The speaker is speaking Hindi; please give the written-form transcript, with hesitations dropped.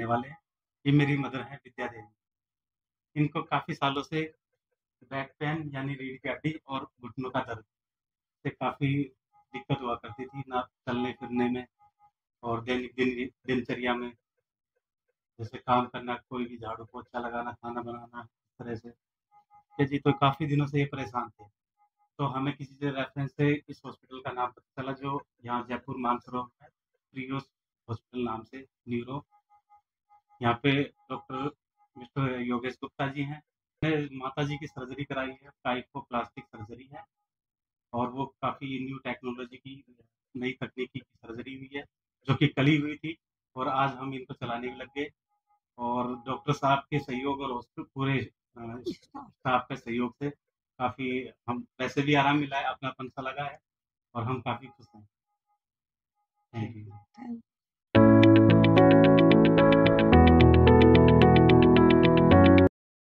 वाले हैं। ये मेरी मदर हैं विद्या देवी। इनको काफ़ी सालों से बैक पेन यानी रीढ़ की हड्डी और घुटनों का दर्द से काफ़ी दिक्कत हुआ करती थी, ना चलने-फिरने में और दैनिक दिनचर्या में, जैसे काम करना, कोई भी झाड़ू-पोछा लगाना, खाना बनाना, इस तरह से। ये जी तो काफ़ी दिनों से ये परेशान थे। तो हमें किसी से रेफ़रेंस से इस हॉस्पिटल का नाम पता चला जो यहाँ जयपुर मानसरोवर में प्रियोस हॉस्पिटल नाम से न्यूरो, यहाँ पे डॉक्टर मिस्टर योगेश गुप्ता जी हैं। मैंने माताजी की सर्जरी कराई है, काइकोप्लास्टिक सर्जरी है और वो काफ़ी न्यू टेक्नोलॉजी की नई तकनीकी की सर्जरी हुई है, जो कि कल ही हुई थी और आज हम इनको चलाने भी लग गए और डॉक्टर साहब के सहयोग और पूरे स्टाफ के सहयोग से काफ़ी हम वैसे भी आराम मिला है, अपनापन सा लगा है और हम काफ़ी खुश हैं। Thank you.